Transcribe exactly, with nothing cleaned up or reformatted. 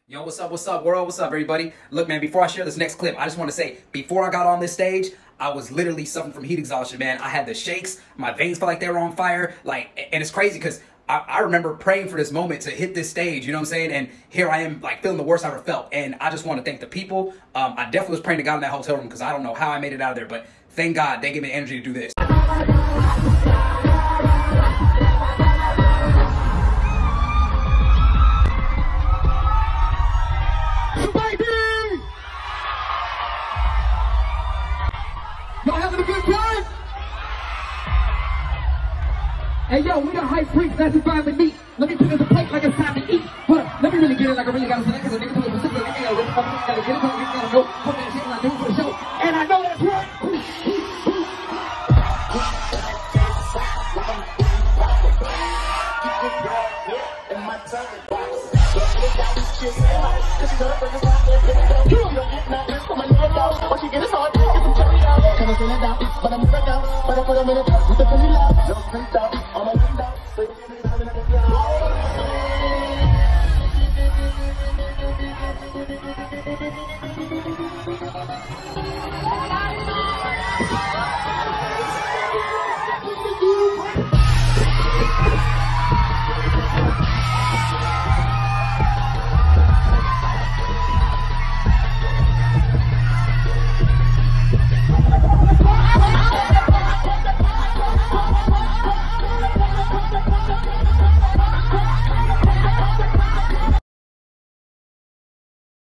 Yo, what's up, what's up, world, what's up, everybody? Look, man, before I share this next clip, I just want to say, before I got on this stage, I was literally suffering from heat exhaustion, man. I had the shakes, my veins felt like they were on fire, like, and it's crazy because I, I remember praying for this moment to hit this stage, you know what I'm saying? And here I am, like, feeling the worst I ever felt. And I just want to thank the people. Um, I definitely was praying to God in that hotel room because I don't know how I made it out of there, but thank God they gave me the energy to do this. Y'all having a good time? Hey yo, we got high freaks, that's fine with me. Let me put in the plate like it's time to eat. Hold up, let me really get it like I really gotta say that, cause a nigga told me specifically, nigga, yo, this motherfucker gotta get it, gotta get it, know what that shit I do for the show. And I know that's right. In my tongue box.